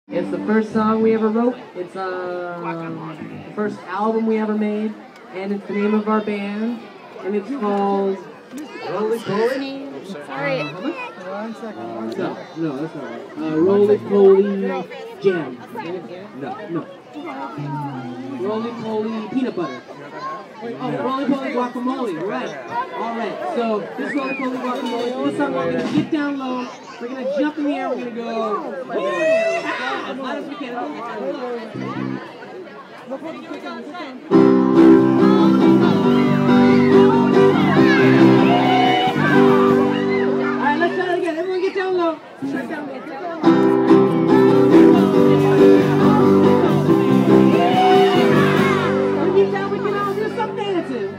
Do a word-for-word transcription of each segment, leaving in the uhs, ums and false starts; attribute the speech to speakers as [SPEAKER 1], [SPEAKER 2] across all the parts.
[SPEAKER 1] It's the first song we ever wrote. It's uh, the first album we ever made, and it's the name of our band, and it's called Roly Poly.
[SPEAKER 2] Sorry.
[SPEAKER 1] Uh, one second. One second. No, no, that's not right. Uh, Roly Poly Jam. No, no. Roly Poly Peanut Butter. Oh, Roly Poly Guacamole. Right. All right. So this Roly Poly Guacamole. This song we're gonna get down low. We're gonna jump in the air. We're gonna go as loud as we can. All right, let's try it again. Everyone get down low. Get down low. Get down low. When we get down, we can all do some dancing.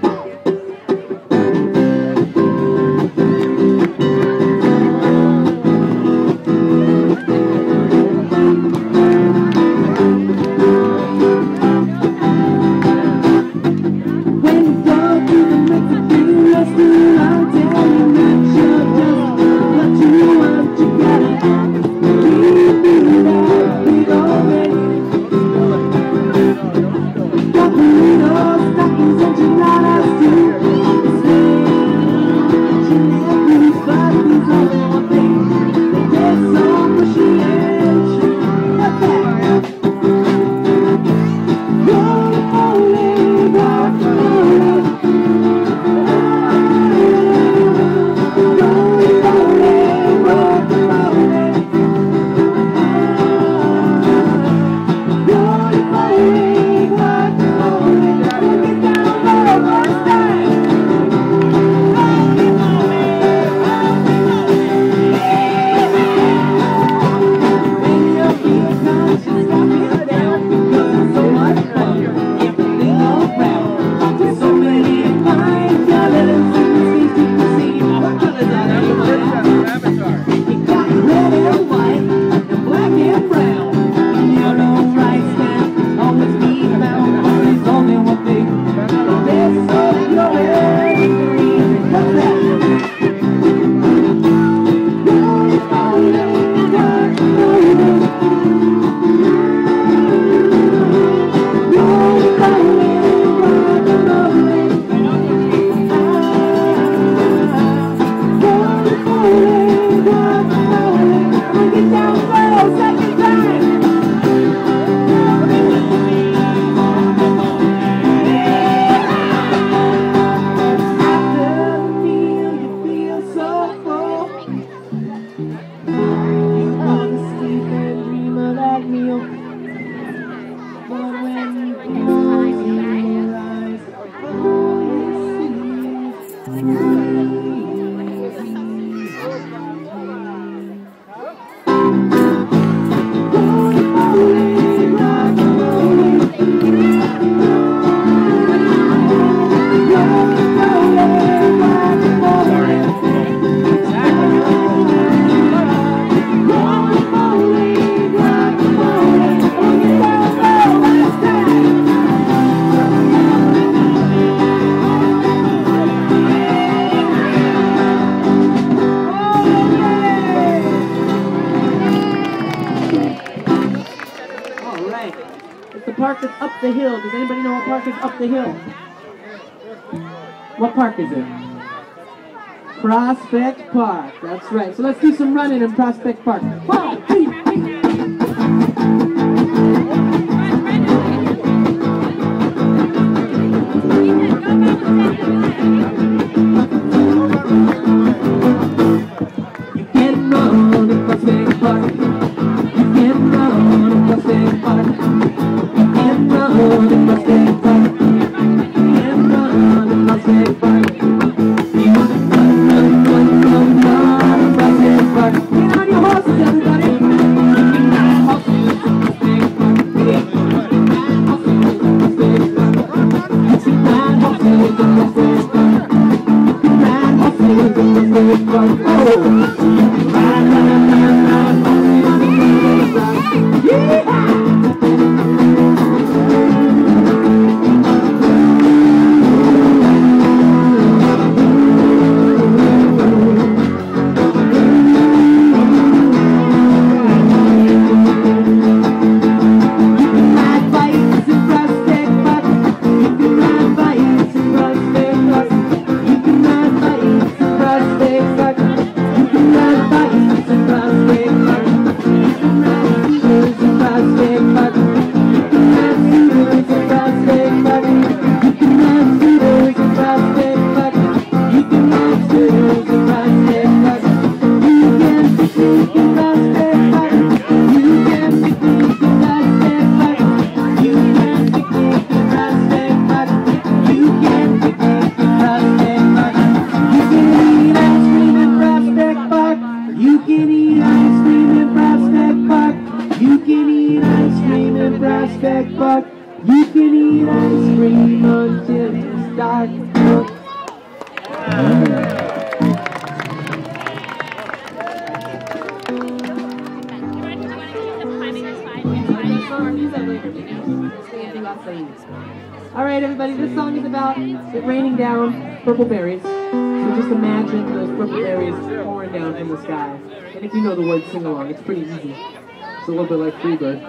[SPEAKER 1] The hill. Does anybody know what park is up the hill? What park is it? Prospect Park. That's right. So let's do some running in Prospect Park. One, two, three. You can run in Prospect Park. You can run in Prospect Park. Run in Prospect Park, and run in Prospect Park. You want to run, run, run, run, run in Prospect Park. Get on your horses, everybody. eat ice cream in Prospect Park. You can eat ice cream until it's dark. Alright everybody, this song is about it raining down purple berries. So just imagine those purple berries pouring down from the sky. And if you know the words, sing along. It's pretty easy. It's a little bit like Freebird.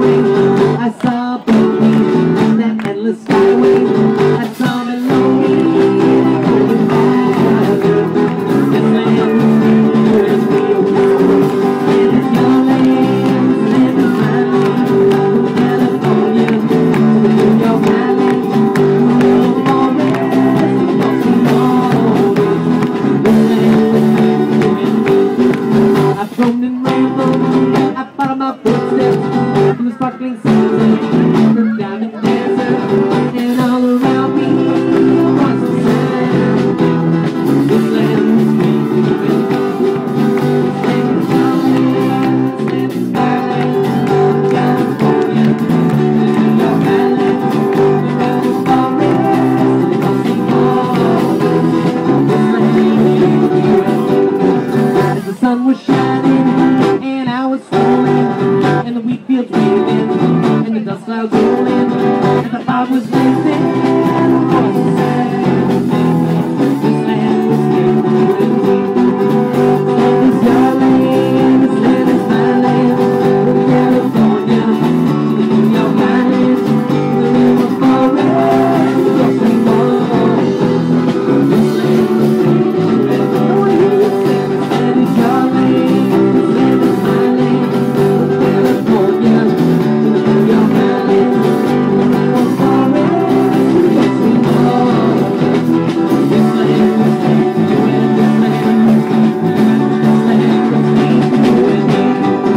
[SPEAKER 1] highway. I saw a beach, that endless skyway. I saw the lonely, going back. This land is real, and it's your land, and it's my land. From California to New York Island, the forest, the mossy waters. This land is I've roamed and rambled, I followed my footsteps through the sparkling seas, looked down in the desert, and all around me was the sand. This land is free. This land is our land, this land is my land. California, New York Island, the forest, the mossy waters. This land is free. As the sun was shining and I was strolling, and the wheat fields waving, and the dust clouds rolling, and the fog was blazing, and the voices sang. This land was free. This land is your land, this land is my land. From California to the New York Island, the river forest, the rustling waters. This land was free. I want to hear you sing. This land is your land, this land is my land. From California to the New York Island, the river forest, the rustling waters. This land was free. You and this land, this land was free. You and me.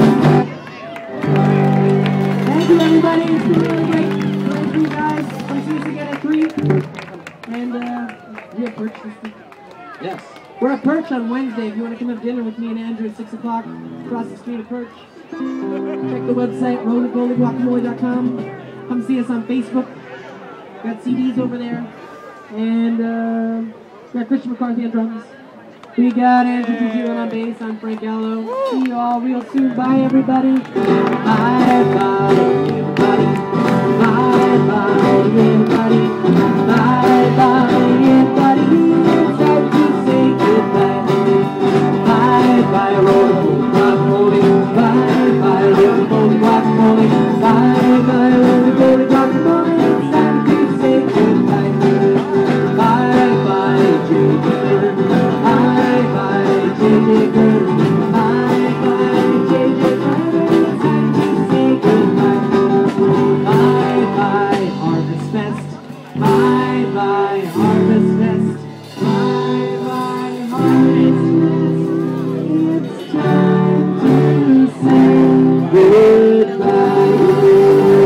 [SPEAKER 1] Thank you, everybody. It's been really great playing for you guys. Come see us again at three. And uh, we have Perch this week.
[SPEAKER 2] Yes.
[SPEAKER 1] We're at Perch on Wednesday. If you want to come have dinner with me and Andrew at six o'clock across the street of Perch. Check the website, roly poly guacamole dot com. Come see us on Facebook. We got C Ds over there. And uh, we got Christian McCarthy on drums. We got Andrew Tuzio on bass. I'm Frank Gallo. See you all real soon. Bye, everybody. Bye, bye, everybody. Bye, bye, everybody. Bye, bye, everybody. It's time to say goodbye. Bye, bye, roly poly guacamole. Bye, bye, roly poly guacamole. Bye, bye, roly poly guacamole. It's time to say goodbye. Bye, bye, Jay Digger. Bye, bye, Jay Digger. Bye, bye, Jay Digger. It's time to say goodbye. Bye, bye, Harvest Fest. Bye, bye, Harvest Fest. Bye, bye, Harvest Fest. It's time to say goodbye.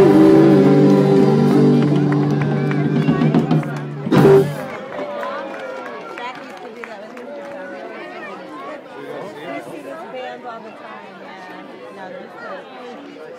[SPEAKER 3] Jack used to do that with his guitar. We see this band all the time. Yeah. No, this is